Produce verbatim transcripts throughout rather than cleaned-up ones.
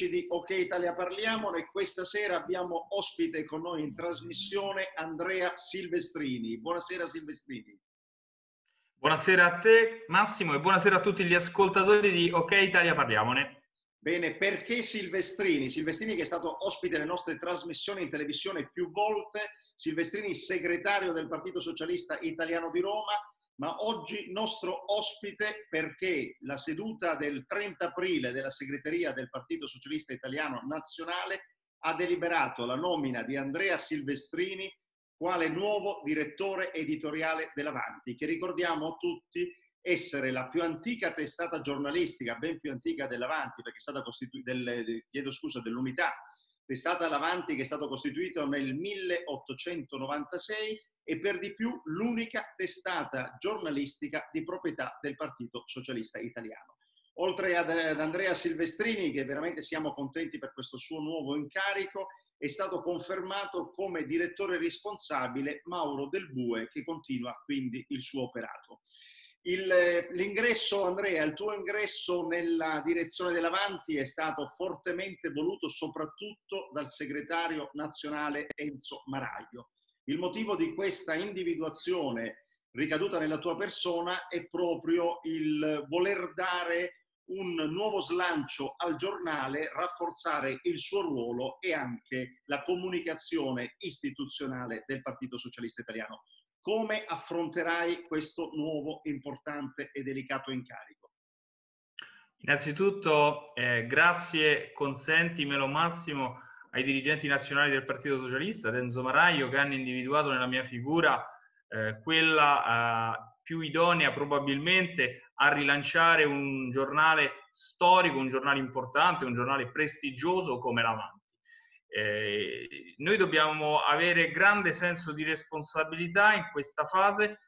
amici di OK Italia Parliamone. Questa sera abbiamo ospite con noi in trasmissione Andrea Silvestrini. Buonasera Silvestrini. Buonasera a te Massimo e buonasera a tutti gli ascoltatori di OK Italia Parliamone. Bene, perché Silvestrini? Silvestrini che è stato ospite delle nostre trasmissioni in televisione più volte, Silvestrini segretario del Partito Socialista Italiano di Roma, ma oggi nostro ospite perché la seduta del trenta aprile della segreteria del Partito Socialista Italiano Nazionale ha deliberato la nomina di Andrea Silvestrini quale nuovo direttore editoriale dell'Avanti, che ricordiamo tutti essere la più antica testata giornalistica, ben più antica dell'Avanti, perché è stata costituita, del, chiedo scusa, dell'Unità, testata l'Avanti che è stato costituito nel milleottocentonovantasei e per di più l'unica testata giornalistica di proprietà del Partito Socialista Italiano. Oltre ad, ad Andrea Silvestrini, che veramente siamo contenti per questo suo nuovo incarico, è stato confermato come direttore responsabile Mauro Del Bue, che continua quindi il suo operato. L'ingresso, Andrea, il tuo ingresso nella direzione dell'Avanti è stato fortemente voluto soprattutto dal segretario nazionale Enzo Maraio. Il motivo di questa individuazione ricaduta nella tua persona è proprio il voler dare un nuovo slancio al giornale, rafforzare il suo ruolo e anche la comunicazione istituzionale del Partito Socialista Italiano. Come affronterai questo nuovo, importante e delicato incarico? Innanzitutto, eh, grazie, consentimelo Massimo, ai dirigenti nazionali del Partito Socialista, ad Enzo Maraio, che hanno individuato nella mia figura eh, quella eh, più idonea probabilmente a rilanciare un giornale storico, un giornale importante, un giornale prestigioso come l'Avanti. Eh, noi dobbiamo avere grande senso di responsabilità in questa fase.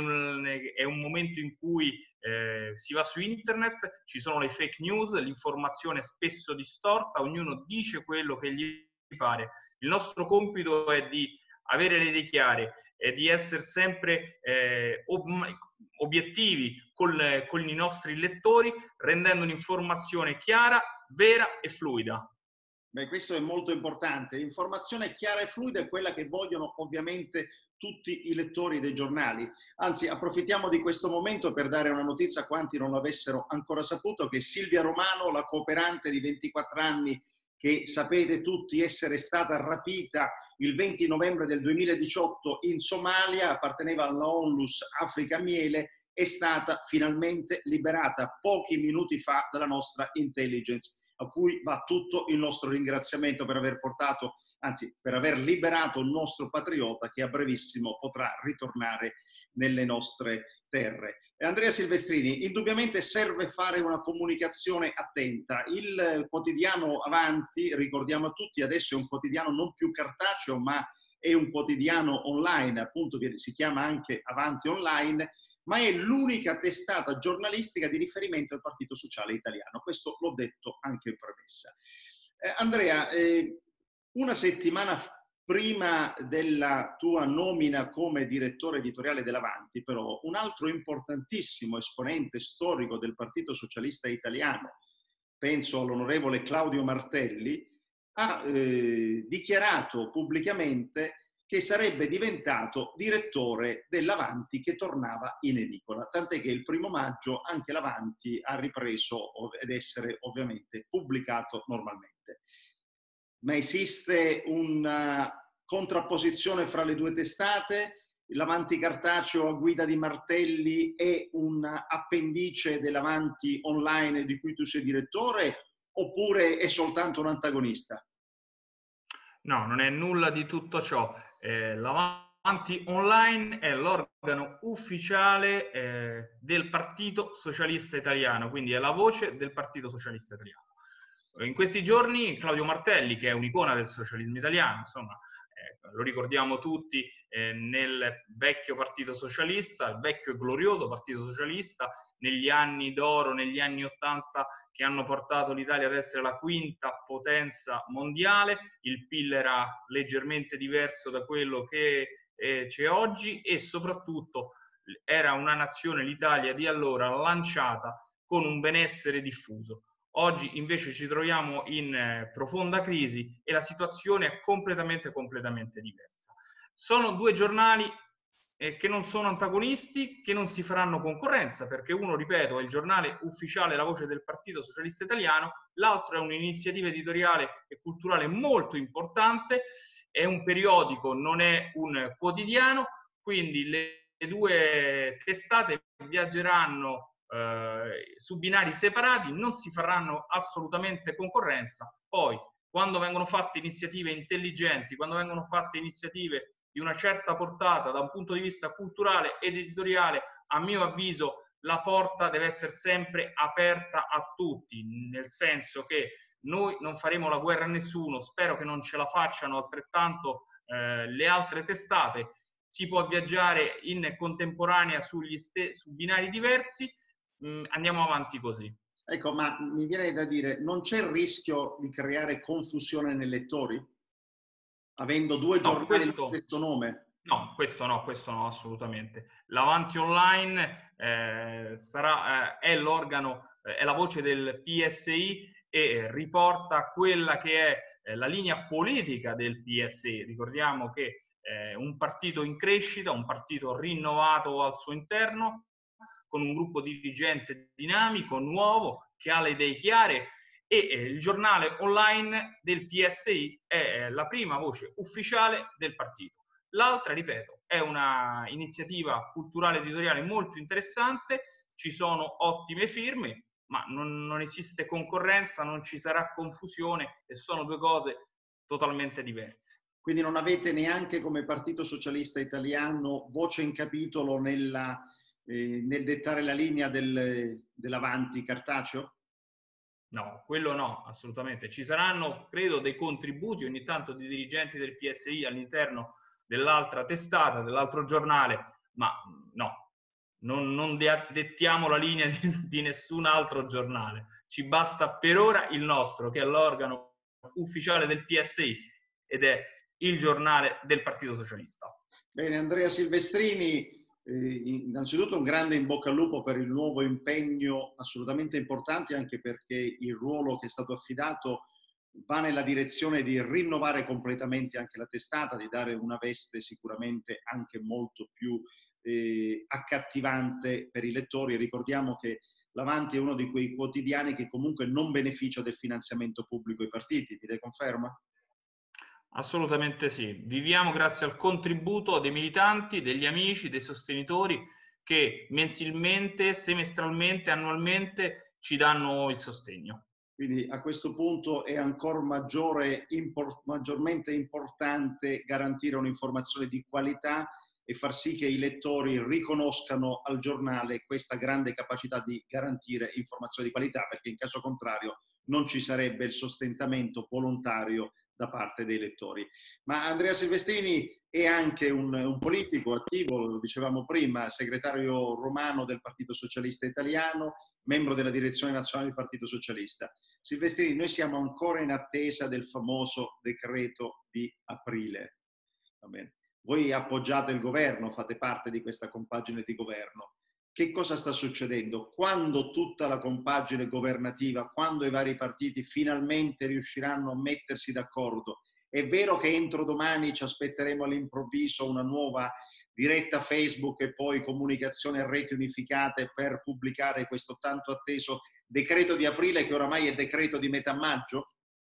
Nel, è un momento in cui eh, si va su internet, ci sono le fake news, l'informazione spesso distorta, ognuno dice quello che gli pare. Il nostro compito è di avere le idee chiare e di essere sempre eh, ob obiettivi con, con i nostri lettori, rendendo un'informazione chiara, vera e fluida. Beh, questo è molto importante. L'informazione chiara e fluida è quella che vogliono ovviamente tutti i lettori dei giornali. Anzi, approfittiamo di questo momento per dare una notizia a quanti non l'avessero ancora saputo, che Silvia Romano, la cooperante di ventiquattro anni, che sapete tutti essere stata rapita il venti novembre del duemiladiciotto in Somalia, apparteneva alla Onlus Africa Miele, è stata finalmente liberata pochi minuti fa dalla nostra intelligence, a cui va tutto il nostro ringraziamento per aver portato, anzi per aver liberato il nostro patriota che a brevissimo potrà ritornare nelle nostre terre. E Andrea Silvestrini, indubbiamente serve fare una comunicazione attenta. Il quotidiano Avanti, ricordiamo a tutti, adesso è un quotidiano non più cartaceo ma è un quotidiano online, appunto che si chiama anche Avanti Online, ma è l'unica testata giornalistica di riferimento al Partito Sociale Italiano. Questo l'ho detto anche in premessa. Eh, Andrea, eh, una settimana prima della tua nomina come direttore editoriale dell'Avanti, però, un altro importantissimo esponente storico del Partito Socialista Italiano, penso all'onorevole Claudio Martelli, ha eh, dichiarato pubblicamente che sarebbe diventato direttore dell'Avanti che tornava in edicola, tant'è che il primo maggio anche l'Avanti ha ripreso ad essere ovviamente pubblicato normalmente. Ma esiste una contrapposizione fra le due testate? L'Avanti cartaceo a guida di Martelli è un appendice dell'Avanti online di cui tu sei direttore oppure è soltanto un antagonista? No, non è nulla di tutto ciò. Eh, L'Avanti Online è l'organo ufficiale eh, del Partito Socialista Italiano, quindi è la voce del Partito Socialista Italiano. In questi giorni Claudio Martelli, che è un'icona del socialismo italiano, insomma, eh, lo ricordiamo tutti, eh, nel vecchio Partito Socialista, il vecchio e glorioso Partito Socialista, negli anni d'oro, negli anni Ottanta, che hanno portato l'Italia ad essere la quinta potenza mondiale. Il P I L era leggermente diverso da quello che eh, c'è oggi e soprattutto era una nazione, l'Italia di allora, lanciata con un benessere diffuso. Oggi invece ci troviamo in eh, profonda crisi e la situazione è completamente, completamente diversa. Sono due giornali eh, che non sono antagonisti, che non si faranno concorrenza, perché uno, ripeto, è il giornale ufficiale La Voce del Partito Socialista Italiano, l'altro è un'iniziativa editoriale e culturale molto importante, è un periodico, non è un quotidiano, quindi le, le due testate viaggeranno eh, su binari separati, non si faranno assolutamente concorrenza. Poi, quando vengono fatte iniziative intelligenti, quando vengono fatte iniziative di una certa portata da un punto di vista culturale ed editoriale, a mio avviso la porta deve essere sempre aperta a tutti, nel senso che noi non faremo la guerra a nessuno, spero che non ce la facciano altrettanto eh, le altre testate, si può viaggiare in contemporanea sugli su binari diversi, mh, andiamo avanti così. Ecco, ma mi viene da dire, non c'è il rischio di creare confusione nei lettori? Avendo due giornali no, questo, dello stesso nome? No, questo no, questo no, assolutamente. L'Avanti Online eh, sarà, eh, è l'organo, eh, è la voce del P S I e riporta quella che è eh, la linea politica del P S I. Ricordiamo che è eh, un partito in crescita, un partito rinnovato al suo interno, con un gruppo dirigente dinamico, nuovo, che ha le idee chiare, e eh, il giornale online del P S I è eh, la prima voce ufficiale del partito. L'altra, ripeto, è una iniziativa culturale editoriale molto interessante, ci sono ottime firme, ma non, non esiste concorrenza, non ci sarà confusione e sono due cose totalmente diverse. Quindi non avete neanche come Partito Socialista Italiano voce in capitolo nella, eh, nel dettare la linea del, dell'Avanti cartaceo? No, quello no, assolutamente. Ci saranno, credo, dei contributi ogni tanto di dirigenti del P S I all'interno dell'altra testata, dell'altro giornale, ma no, non, non dettiamo la linea di, di nessun altro giornale. Ci basta per ora il nostro, che è l'organo ufficiale del P S I ed è il giornale del Partito Socialista. Bene, Andrea Silvestrini, eh, innanzitutto un grande in bocca al lupo per il nuovo impegno assolutamente importante, anche perché il ruolo che è stato affidato va nella direzione di rinnovare completamente anche la testata, di dare una veste sicuramente anche molto più eh, accattivante per i lettori. Ricordiamo che l'Avanti è uno di quei quotidiani che comunque non beneficia del finanziamento pubblico ai partiti, mi dai conferma? Assolutamente sì. Viviamo grazie al contributo dei militanti, degli amici, dei sostenitori che mensilmente, semestralmente, annualmente ci danno il sostegno. Quindi a questo punto è ancora maggiore, import, maggiormente importante garantire un'informazione di qualità e far sì che i lettori riconoscano al giornale questa grande capacità di garantire informazioni di qualità, perché in caso contrario non ci sarebbe il sostentamento volontario da parte dei lettori. Ma Andrea Silvestrini è anche un, un politico attivo, lo dicevamo prima, segretario romano del Partito Socialista Italiano, membro della direzione nazionale del Partito Socialista. Silvestrini, noi siamo ancora in attesa del famoso decreto di aprile. Va bene. Voi appoggiate il governo, fate parte di questa compagine di governo. Che cosa sta succedendo? Quando tutta la compagine governativa, quando i vari partiti finalmente riusciranno a mettersi d'accordo? È vero che entro domani ci aspetteremo all'improvviso una nuova diretta Facebook e poi comunicazione a reti unificate per pubblicare questo tanto atteso decreto di aprile, che oramai è decreto di metà maggio?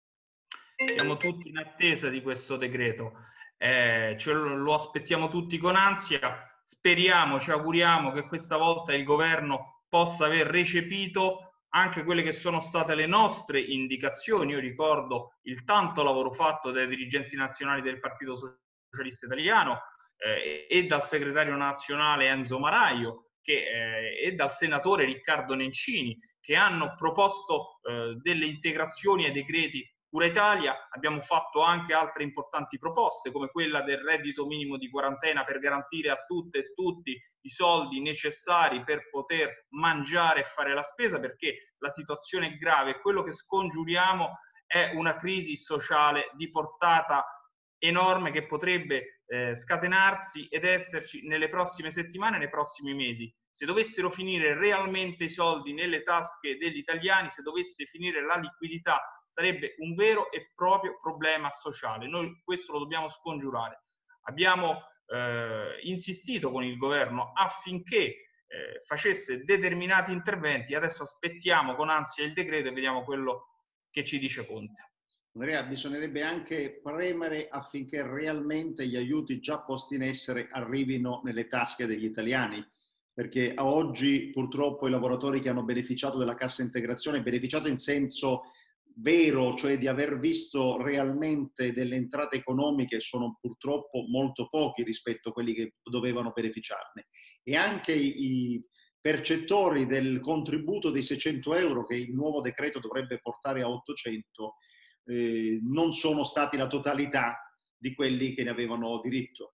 Siamo tutti in attesa di questo decreto, eh, ce lo, lo aspettiamo tutti con ansia, speriamo, ci auguriamo che questa volta il governo possa aver recepito anche quelle che sono state le nostre indicazioni. Io ricordo il tanto lavoro fatto dai dirigenti nazionali del Partito Socialista Italiano eh, e dal segretario nazionale Enzo Maraio che, eh, e dal senatore Riccardo Nencini, che hanno proposto eh, delle integrazioni ai decreti Cura Italia. Abbiamo fatto anche altre importanti proposte, come quella del reddito minimo di quarantena, per garantire a tutte e tutti i soldi necessari per poter mangiare e fare la spesa, perché la situazione è grave. Quello che scongiuriamo è una crisi sociale di portata enorme che potrebbe eh, scatenarsi ed esserci nelle prossime settimane, nei prossimi mesi. Se dovessero finire realmente i soldi nelle tasche degli italiani, se dovesse finire la liquidità, sarebbe un vero e proprio problema sociale. Noi questo lo dobbiamo scongiurare. Abbiamo eh, insistito con il governo affinché eh, facesse determinati interventi. Adesso aspettiamo con ansia il decreto e vediamo quello che ci dice Conte. Andrea, bisognerebbe anche premere affinché realmente gli aiuti già posti in essere arrivino nelle tasche degli italiani, perché a oggi purtroppo i lavoratori che hanno beneficiato della cassa integrazione, beneficiato in senso vero, cioè di aver visto realmente delle entrate economiche, sono purtroppo molto pochi rispetto a quelli che dovevano beneficiarne. E anche i, i percettori del contributo dei seicento euro che il nuovo decreto dovrebbe portare a ottocento, eh, non sono stati la totalità di quelli che ne avevano diritto.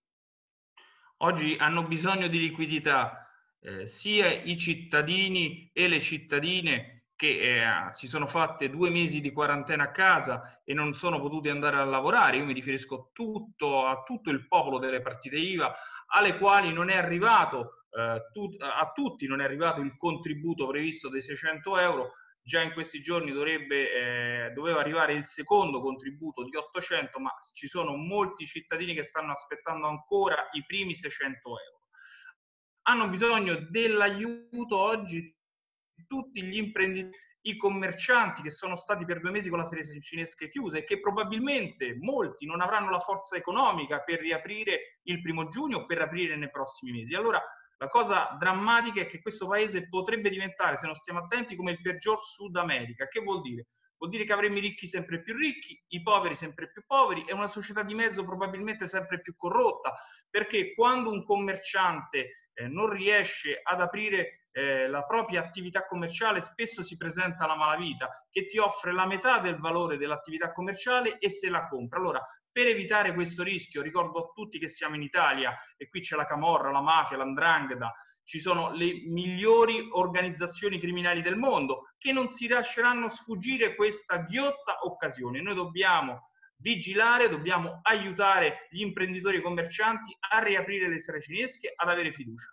Oggi hanno bisogno di liquidità eh, sia i cittadini e le cittadine che eh, si sono fatte due mesi di quarantena a casa e non sono potuti andare a lavorare. Io mi riferisco tutto, a tutto il popolo delle partite I V A, alle quali non è arrivato, eh, tu, a tutti non è arrivato il contributo previsto dei seicento euro. Già in questi giorni dovrebbe, eh, doveva arrivare il secondo contributo di ottocento, ma ci sono molti cittadini che stanno aspettando ancora i primi seicento euro. Hanno bisogno dell'aiuto oggi tutti gli imprenditori, i commercianti che sono stati per due mesi con la serie cinesche chiuse e che probabilmente molti non avranno la forza economica per riaprire il primo giugno o per aprire nei prossimi mesi. Allora, la cosa drammatica è che questo paese potrebbe diventare, se non stiamo attenti, come il peggior Sud America. Che vuol dire? Vuol dire che avremo i ricchi sempre più ricchi, i poveri sempre più poveri e una società di mezzo probabilmente sempre più corrotta, perché quando un commerciante eh, non riesce ad aprire eh, la propria attività commerciale, spesso si presenta la malavita che ti offre la metà del valore dell'attività commerciale e se la compra. Allora, per evitare questo rischio, ricordo a tutti che siamo in Italia e qui c'è la camorra, la mafia, l'andrangheta, ci sono le migliori organizzazioni criminali del mondo che non si lasceranno sfuggire questa ghiotta occasione. Noi dobbiamo vigilare, dobbiamo aiutare gli imprenditori e commercianti a riaprire le saracinesche, ad avere fiducia.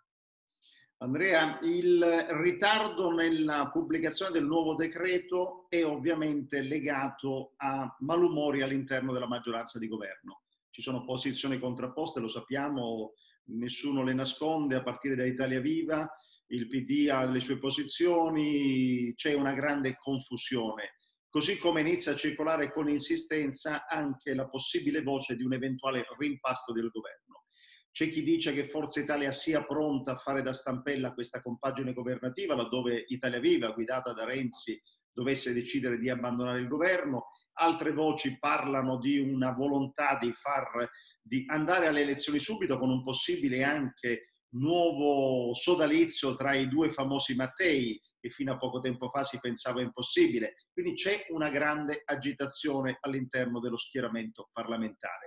Andrea, il ritardo nella pubblicazione del nuovo decreto è ovviamente legato a malumori all'interno della maggioranza di governo. Ci sono posizioni contrapposte, lo sappiamo, nessuno le nasconde, a partire da Italia Viva, il P D ha le sue posizioni, c'è una grande confusione. Così come inizia a circolare con insistenza anche la possibile voce di un eventuale rimpasto del governo. C'è chi dice che Forza Italia sia pronta a fare da stampella questa compagine governativa, laddove Italia Viva, guidata da Renzi, dovesse decidere di abbandonare il governo. Altre voci parlano di una volontà di, far, di andare alle elezioni subito, con un possibile anche nuovo sodalizio tra i due famosi Mattei, che fino a poco tempo fa si pensava impossibile. Quindi c'è una grande agitazione all'interno dello schieramento parlamentare.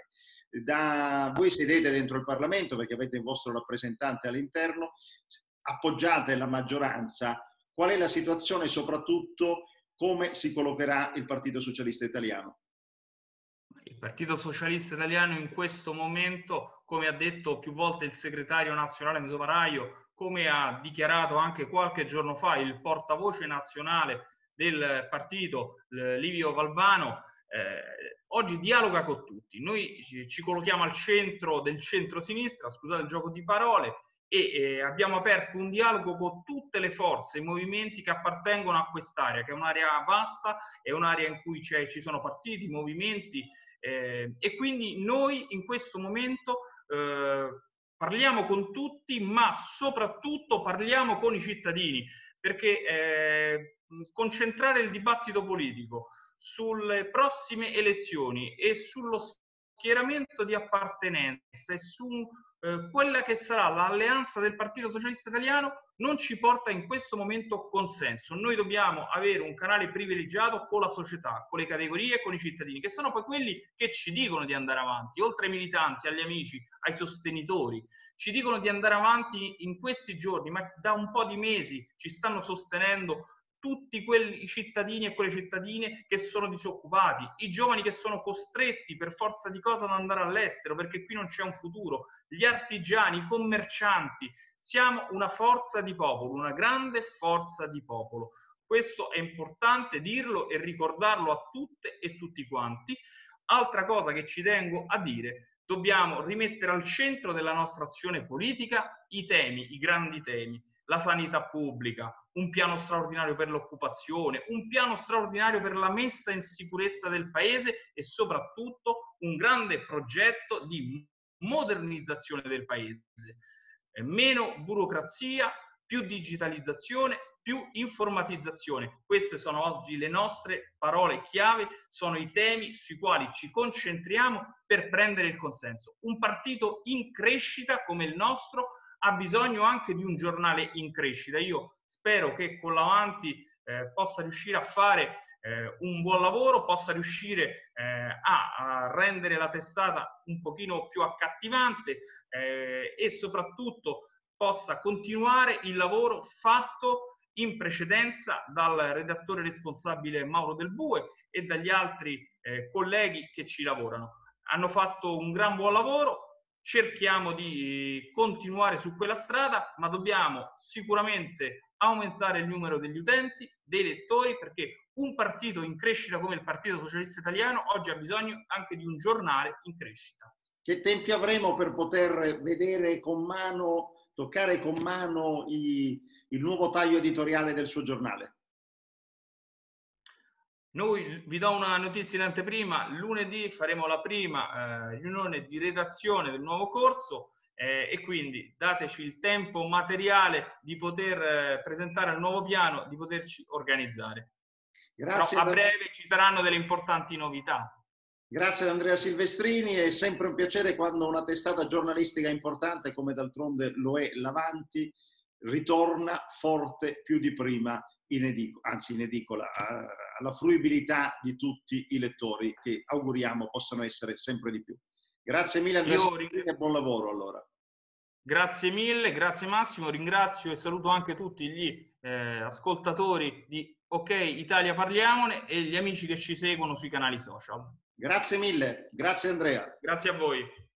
Da, voi sedete dentro il Parlamento perché avete il vostro rappresentante all'interno, appoggiate la maggioranza. Qual è la situazione e soprattutto come si collocherà il Partito Socialista Italiano? Il Partito Socialista Italiano in questo momento, come ha detto più volte il segretario nazionale Enzo Maraio, come ha dichiarato anche qualche giorno fa il portavoce nazionale del partito, Livio Valvano, eh, oggi dialoga con tutti. Noi ci, ci collochiamo al centro del centro-sinistra, scusate il gioco di parole, e eh, abbiamo aperto un dialogo con tutte le forze, i movimenti che appartengono a quest'area, che è un'area vasta, è un'area in cui ci sono partiti, movimenti, eh, e quindi noi in questo momento eh, parliamo con tutti, ma soprattutto parliamo con i cittadini, perché eh, concentrare il dibattito politico sulle prossime elezioni e sullo schieramento di appartenenza e su eh, quella che sarà l'alleanza del Partito Socialista Italiano non ci porta in questo momento consenso. Noi dobbiamo avere un canale privilegiato con la società, con le categorie e con i cittadini, che sono poi quelli che ci dicono di andare avanti, oltre ai militanti, agli amici, ai sostenitori. Ci dicono di andare avanti in questi giorni, ma da un po' di mesi ci stanno sostenendo tutti quei cittadini e quelle cittadine che sono disoccupati, i giovani che sono costretti per forza di cosa ad andare all'estero perché qui non c'è un futuro, gli artigiani, i commercianti. Siamo una forza di popolo, una grande forza di popolo. Questo è importante dirlo e ricordarlo a tutte e tutti quanti. Altra cosa che ci tengo a dire: dobbiamo rimettere al centro della nostra azione politica i temi, i grandi temi, la sanità pubblica, un piano straordinario per l'occupazione, un piano straordinario per la messa in sicurezza del paese e soprattutto un grande progetto di modernizzazione del paese. Meno burocrazia, più digitalizzazione, più informatizzazione. Queste sono oggi le nostre parole chiave, sono i temi sui quali ci concentriamo per prendere il consenso. Un partito in crescita come il nostro ha bisogno anche di un giornale in crescita. Io spero che con l'Avanti eh, possa riuscire a fare eh, un buon lavoro, possa riuscire eh, a, a rendere la testata un pochino più accattivante eh, e soprattutto possa continuare il lavoro fatto in precedenza dal redattore responsabile Mauro Del Bue e dagli altri eh, colleghi che ci lavorano. Hanno fatto un gran buon lavoro, cerchiamo di continuare su quella strada, ma dobbiamo sicuramente aumentare il numero degli utenti, dei lettori, perché un partito in crescita come il Partito Socialista Italiano oggi ha bisogno anche di un giornale in crescita. Che tempi avremo per poter vedere con mano, toccare con mano i, il nuovo taglio editoriale del suo giornale? Noi vi do una notizia in anteprima: lunedì faremo la prima eh, riunione di redazione del nuovo corso eh, e quindi dateci il tempo materiale di poter eh, presentare il nuovo piano, di poterci organizzare. Grazie. Però a breve ci saranno delle importanti novità. Grazie ad Andrea Silvestrini, è sempre un piacere quando una testata giornalistica importante, come d'altronde lo è l'Avanti, ritorna forte più di prima, in edicola, anzi in edicola, alla fruibilità di tutti i lettori che auguriamo possano essere sempre di più. Grazie mille Andrea Silvestrini e buon lavoro allora. Grazie mille, grazie Massimo, ringrazio e saluto anche tutti gli eh, ascoltatori di Ok Italia Parliamone e gli amici che ci seguono sui canali social. Grazie mille, grazie Andrea. Grazie a voi.